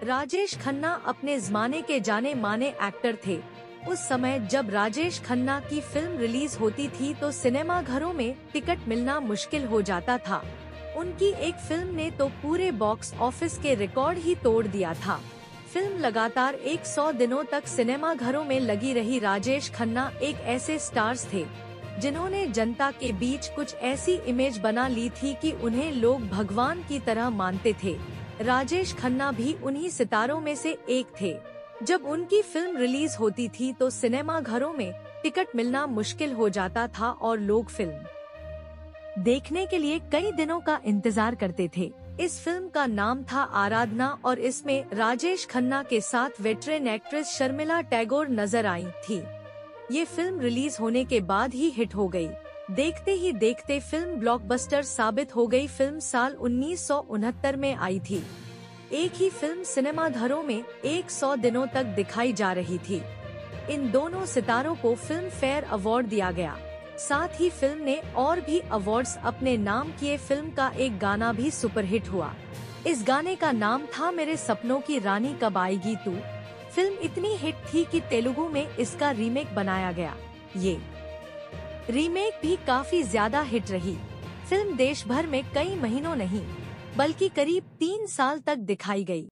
राजेश खन्ना अपने ज़माने के जाने माने एक्टर थे। उस समय जब राजेश खन्ना की फिल्म रिलीज होती थी तो सिनेमा घरों में टिकट मिलना मुश्किल हो जाता था। उनकी एक फिल्म ने तो पूरे बॉक्स ऑफिस के रिकॉर्ड ही तोड़ दिया था। फिल्म लगातार 100 दिनों तक सिनेमा घरों में लगी रही। राजेश खन्ना एक ऐसे स्टार्स थे जिन्होंने जनता के बीच कुछ ऐसी इमेज बना ली थी कि उन्हें लोग भगवान की तरह मानते थे। राजेश खन्ना भी उन्हीं सितारों में से एक थे। जब उनकी फिल्म रिलीज होती थी तो सिनेमा घरों में टिकट मिलना मुश्किल हो जाता था और लोग फिल्म देखने के लिए कई दिनों का इंतजार करते थे। इस फिल्म का नाम था आराधना और इसमें राजेश खन्ना के साथ वेटरन एक्ट्रेस शर्मिला टैगोर नजर आई थी। ये फिल्म रिलीज होने के बाद ही हिट हो गई। देखते ही देखते फिल्म ब्लॉकबस्टर साबित हो गई। फिल्म साल 1969 में आई थी। एक ही फिल्म सिनेमा घरों में 100 दिनों तक दिखाई जा रही थी। इन दोनों सितारों को फिल्म फेयर अवार्ड दिया गया। साथ ही फिल्म ने और भी अवार्ड्स अपने नाम किए। फिल्म का एक गाना भी सुपरहिट हुआ। इस गाने का नाम था मेरे सपनों की रानी कब आएगी तू। फिल्म इतनी हिट थी कि तेलुगु में इसका रीमेक बनाया गया। ये रीमेक भी काफी ज्यादा हिट रही। फिल्म देश भर में कई महीनों नहीं बल्कि करीब 3 साल तक दिखाई गई।